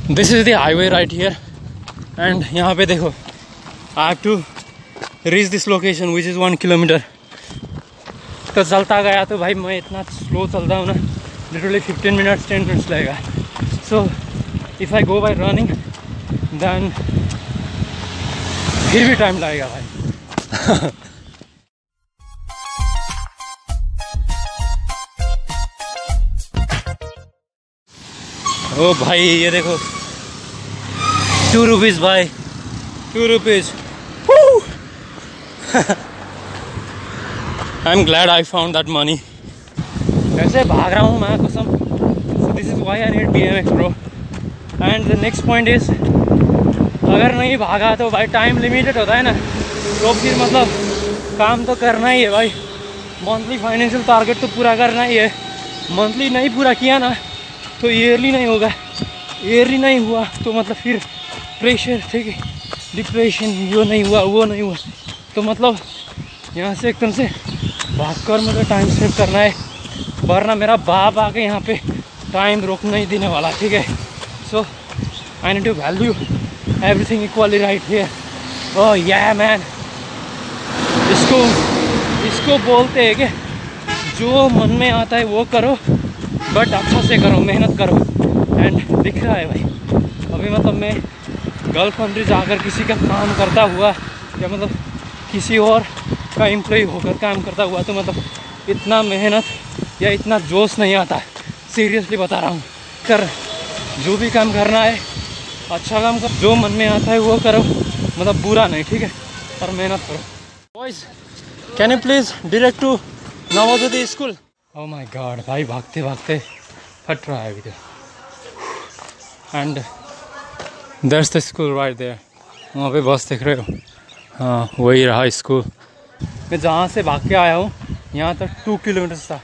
This is the highway right here and यहाँ पे देखो I have to reach this location which is 1 kilometre. तो चलता गया तो भाई मैं इतना स्लो चलता हूँ ना, लिटरली 15 मिनट्स 10 मिनट्स लगेगा। So if I go by running then फिर भी टाइम लगेगा भाई। ओ भाई ये देखो 2 रुपीज़ भाई, 2 rupees. I am glad I found that money. ऐसे भाग रहा हूँ मैं कसम। So this is why I need BMX bro. And the next point is अगर नहीं भागा तो भाई टाइम लिमिटेड होता है ना, तो फिर मतलब काम तो करना ही है भाई। मंथली फाइनेंशियल टारगेट तो पूरा करना ही है। मंथली नहीं पूरा किया ना तो ईयरली नहीं होगा, ईयरली नहीं हुआ तो मतलब फिर प्रेशर, ठीक है, डिप्रेशन, यो नहीं हुआ वो नहीं हुआ, तो मतलब यहाँ से एकदम से भागकर मतलब टाइम सेव करना है, वरना मेरा बाप आके यहाँ पे टाइम रोक नहीं देने वाला, ठीक है। So I need to value everything equally right here. Oh yeah man, इसको बोलते हैं कि जो मन में आता है वो करो, बट अच्छा से करो, मेहनत करो। एंड दिख रहा है भाई अभी मतलब मैं गल्फ कंट्री जाकर किसी का काम करता हुआ या मतलब किसी और का एम्प्लॉय होकर काम करता हुआ तो मतलब इतना मेहनत या इतना जोश नहीं आता, सीरियसली बता रहा हूँ। कर जो भी काम करना है अच्छा काम करो, जो मन में आता है वो करो, मतलब बुरा नहीं, ठीक है, और मेहनत करो। Boys can you please direct to Navodaya school. Oh my god भाई, भागते भागते फट रहा है अभी तो। And that's the school right there, वहाँ पे बस देख रहे हो, हाँ वही रहा स्कूल। मैं जहाँ से भाग के आया हूँ यहाँ तक 2 किलोमीटर था।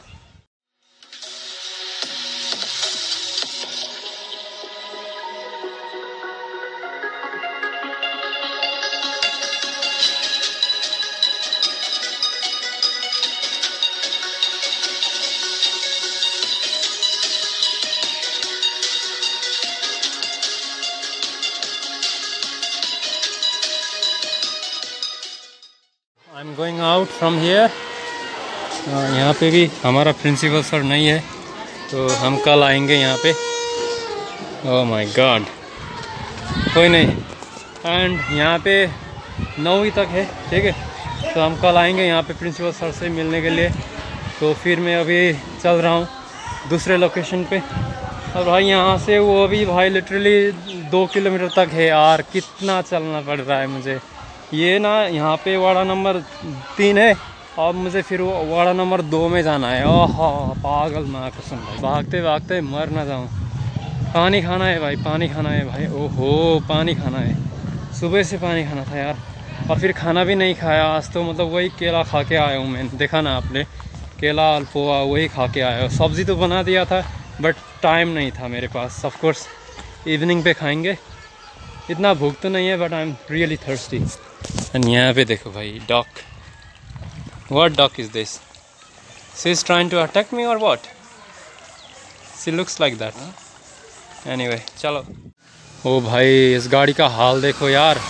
I am going out from here. यहाँ पे भी हमारा प्रिंसिपल सर नहीं है तो हम कल आएंगे यहाँ पे। ओह माय गॉड, कोई नहीं। एंड यहाँ पे 9वीं तक है, ठीक है, तो हम कल आएंगे यहाँ पे प्रिंसिपल सर से मिलने के लिए। तो फिर मैं अभी चल रहा हूँ दूसरे लोकेशन पे। और भाई यहाँ से वो भी भाई लिटरली 2 किलोमीटर तक है यार, कितना चलना पड़ रहा है मुझे। ये ना यहाँ पे वाड़ा नंबर 3 है और मुझे फिर वो वाड़ा नंबर 2 में जाना है। ओह पागल मैं कसम भाई, भागते भागते मर ना जाऊँ। पानी खाना है भाई, पानी खाना है भाई, ओहो पानी खाना है। सुबह से पानी खाना था यार, और फिर खाना भी नहीं खाया आज तो, मतलब वही केला खा के आया हूँ मैं, देखा ना आपने, केला पोहा वही खा के आया हूँ। सब्ज़ी तो बना दिया था बट टाइम नहीं था मेरे पास। ऑफ कोर्स इवनिंग पे खाएंगे, इतना भूख तो नहीं है but I am really thirsty. And यहाँ पे देखो भाई dog, what dog is this? She is trying to attack me और what? She looks like that. Anyway चलो। ओ भाई इस गाड़ी का हाल देखो यार।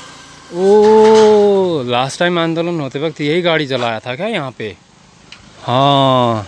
ओ लास्ट टाइम आंदोलन होते वक्त यही गाड़ी चलाया था क्या यहाँ पे? हाँ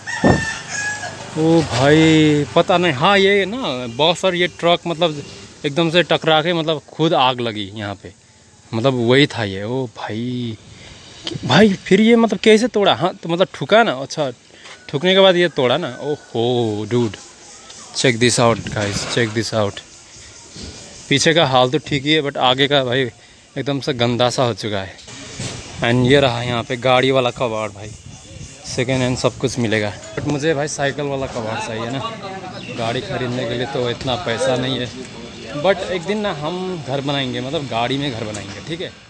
ओ भाई पता नहीं। हाँ ये ना बस और ये ट्रक मतलब एकदम से टकरा के मतलब खुद आग लगी यहाँ पे, मतलब वही था ये। ओ भाई भाई फिर ये मतलब कैसे तोड़ा? हाँ तो मतलब ठुका ना, अच्छा ठुकने के बाद ये तोड़ा ना। ओहो dude, check this out guys, check this out. पीछे का हाल तो ठीक ही है बट आगे का भाई एकदम से गंदा सा हो चुका है। एंड ये रहा यहाँ पे गाड़ी वाला कबाड़ भाई, सेकेंड हैंड सब कुछ मिलेगा। बट मुझे भाई साइकिल वाला कबाड़ चाहिए ना, गाड़ी खरीदने के लिए तो इतना पैसा नहीं है। बट एक दिन ना हम घर बनाएंगे, मतलब गाड़ी में घर बनाएंगे, ठीक है।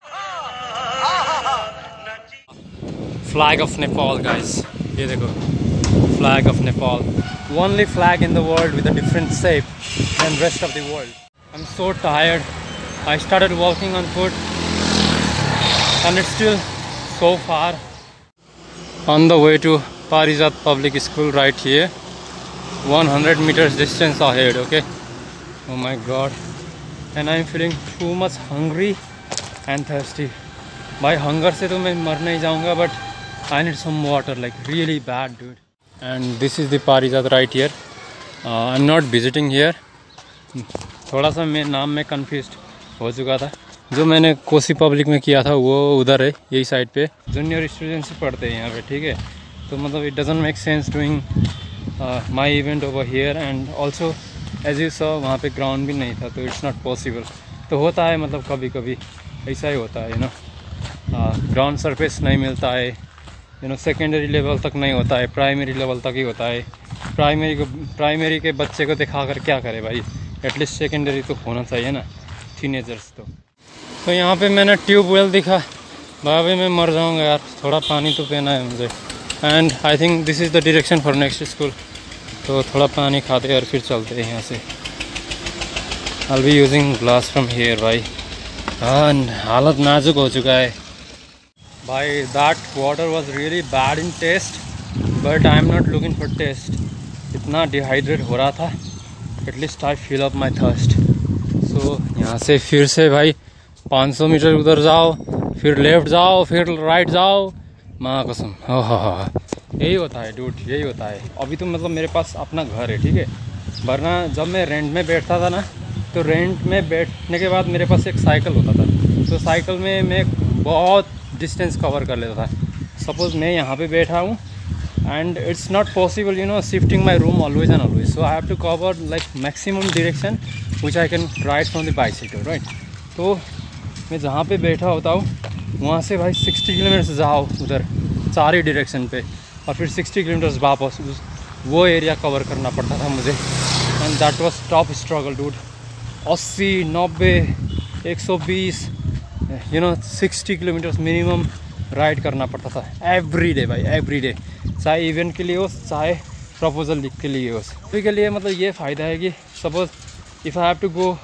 फ्लैग ऑफ नेपाल गाइस, ये देखो flag of Nepal, only flag in the world with a different shape than rest of the world. I am so tired, I started walking on foot and it's still so far. On the way to Parijat Public School right here, 100 meters distance ahead, okay? Oh my God. And I'm feeling too much hungry and thirsty. भाई hunger से तो मैं मर नहीं जाऊँगा, but I need some water, like really bad, dude. And this is the Parijat right here. I'm not visiting here. थोड़ा सा मैं नाम में confused हो चुका था। जो मैंने कोसी पब्लिक में किया था वो उधर है, यही साइड पे जूनियर स्टूडेंट्स पढ़ते हैं यहाँ पे, ठीक है। तो मतलब it doesn't make sense doing my event over here. And also as you saw वहाँ पे ग्राउंड भी नहीं था, तो इट्स नॉट पॉसिबल। तो होता है मतलब कभी कभी ऐसा ही होता है, यू नो, ग्राउंड सरफेस नहीं मिलता है, यू नो, सेकेंडरी लेवल तक नहीं होता है, प्राइमरी लेवल तक ही होता है। प्राइमरी के बच्चे को दिखा कर क्या करे भाई, एटलीस्ट सेकेंडरी तो होना चाहिए ना, टीनेजर्स तो यहाँ पे मैंने ट्यूबवेल दिखा, भाई मैं मर जाऊँगा यार, थोड़ा पानी तो पीना है मुझे। And I think this is the direction for next school. तो थोड़ा पानी खाते और फिर चलते हैं यहाँ से। I be using glass from here भाई। हालत नाजुक हो चुका है भाई। That water was really bad in taste, but I am not looking for taste. इतना डिहाइड्रेट हो रहा था, at least I fill up my thirst. So यहाँ से फिर से भाई 500 मीटर उधर जाओ, फिर लेफ्ट जाओ, फिर राइट जाओ। माँ कसम, यही होता है डूड, यही होता है। अभी तो मतलब मेरे पास अपना घर है, ठीक है, वरना जब मैं रेंट में बैठता था ना, तो रेंट में बैठने के बाद मेरे पास एक साइकिल होता था। तो साइकिल में मैं बहुत डिस्टेंस कवर कर लेता था। सपोज़ मैं यहाँ पे बैठा हूँ and it's not possible, you know, shifting my room always and always. So I have to cover like maximum direction which I can ride from the bicycle, right. तो मैं जहाँ पे बैठा होता हूँ वहाँ से भाई 60 किलोमीटर जाओ उधर सारी डायरेक्शन पे, और फिर 60 किलोमीटर वापस वो एरिया कवर करना पड़ता था मुझे। And that was tough struggle dude. 80, 90, 120, you know, 60 kilometres minimum ride करना पड़ता था एवरी डे भाई, एवरी डे। चाहे इवेंट के लिए हो, चाहे प्रपोजल लिख के लिए हो। अभी के लिए मतलब ये फ़ायदा है कि suppose if I have to go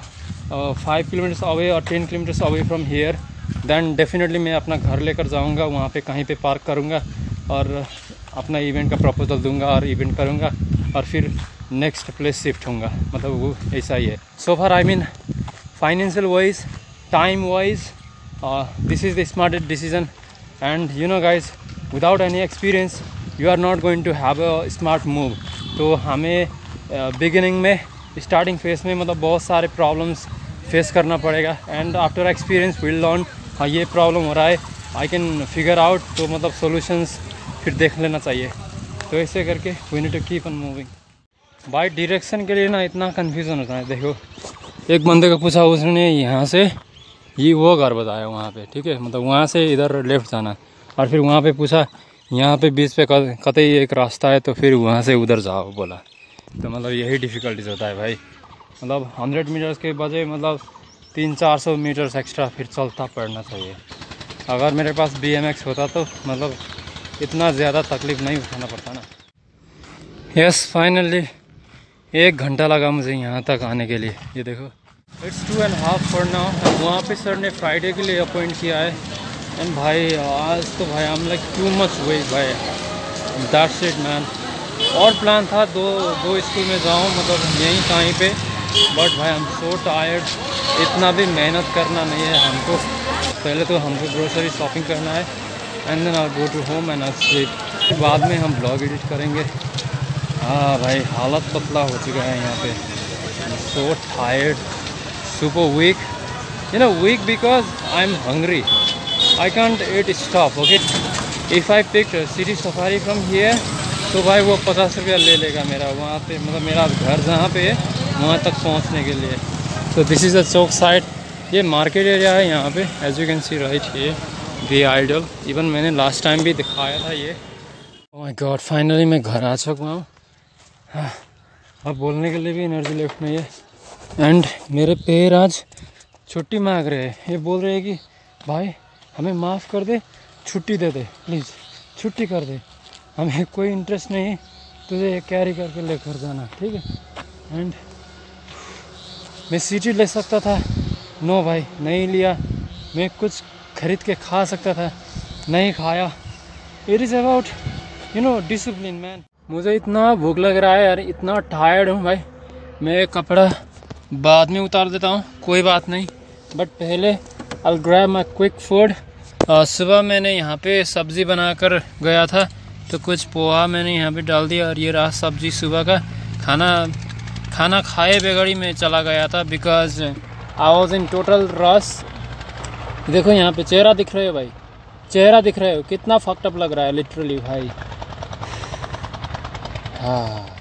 5 kilometres away और 10 kilometres away from here, then definitely मैं अपना घर लेकर जाऊंगा, वहाँ पे कहीं पे पार्क करूँगा और अपना इवेंट का प्रपोजल दूंगा और इवेंट करूँगा, और फिर नेक्स्ट प्लेस शिफ्ट होऊंगा। मतलब वो ऐसा ही है। So far I mean financial wise, time wise, this is the smartest decision. And you know guys, without any experience you are not going to have a smart move. तो हमें beginning में, starting phase में मतलब बहुत सारे problems face करना पड़ेगा। And after experience will learn, हाँ ये प्रॉब्लम हो रहा है, आई कैन फिगर आउट, तो मतलब सॉल्यूशंस फिर देख लेना चाहिए। तो ऐसे करके we need to keep on moving. By direction के लिए ना इतना कन्फ्यूज़न होता है। देखो, एक बंदे को पूछा, उसने यहाँ से ये वो घर बताया वहाँ पे, ठीक है, मतलब वहाँ से इधर लेफ्ट जाना, और फिर वहाँ पे पूछा यहाँ पे बीच पे कतई एक रास्ता है, तो फिर वहाँ से उधर जाओ बोला। तो मतलब यही डिफ़िकल्टीज होता है भाई। मतलब 100 मीटर्स के बजाय मतलब 300-400 मीटर्स एक्स्ट्रा फिर चलता पड़ना चाहिए। अगर मेरे पास BMX होता तो मतलब इतना ज़्यादा तकलीफ़ नहीं उठाना पड़ता ना। यस, फाइनली 1 घंटा लगा मुझे यहाँ तक आने के लिए। ये देखो, इट्स 2.5 फॉर नाउ। वहाँ पे सर ने फ्राइडे के लिए अपॉइंट किया है। एंड भाई आज तो भाई I am like too much wet भाई, दैट्स इट मैन। और प्लान था दो स्कूल में जाऊँ, मतलब यहीं कहीं पे, बट भाई आई एम सो टायर्ड। इतना भी मेहनत करना नहीं है हमको। पहले तो हमको ग्रोसरी शॉपिंग करना है, and then I go to home and I sleep. बाद में हम ब्लॉग एडिट करेंगे। हाँ भाई, हालत पतला हो चुका है यहाँ पे। So tired, super weak, you know, weak because I am hungry, I can't eat stop. Okay, if I pick city safari from here, तो भाई वो 50 रुपया ले लेगा मेरा वहाँ पे, मतलब मेरा घर जहाँ पे है वहाँ तक पहुँचने के लिए। तो this is a chowk side. ये मार्केट एरिया है यहाँ पे, as you can see right. ये दी आइडल, इवन मैंने लास्ट टाइम भी दिखाया था ये। ओह माय गॉड, फाइनली मैं घर आ चुका हूँ। हाँ, अब बोलने के लिए भी एनर्जी लेफ्ट नहीं है। एंड मेरे पैर आज छुट्टी मांग रहे हैं। ये बोल रहे हैं कि भाई हमें माफ़ कर दे, छुट्टी दे दे प्लीज़, छुट्टी कर दे, हमें कोई इंटरेस्ट नहीं है तुझे कैरी करके लेकर जाना, ठीक है। एंड मैं सिटी ले सकता था, नो भाई नहीं लिया। मैं कुछ खरीद के खा सकता था, नहीं खाया। It is about, you know, discipline man. मुझे इतना भूख लग रहा है यार, इतना टायर्ड हूँ भाई। मैं कपड़ा बाद में उतार देता हूँ, कोई बात नहीं। बट पहले I'll grab my quick food। सुबह मैंने यहाँ पे सब्ज़ी बनाकर गया था, तो कुछ पोहा मैंने यहाँ पे डाल दिया और ये रहा सब्ज़ी सुबह का। खाना खाए बगैर ही मैं चला गया था because I was in total rush. देखो यहाँ पे चेहरा दिख रहे हो भाई, चेहरा दिख रहे हो, कितना फक्ड अप लग रहा है लिटरली भाई। हाँ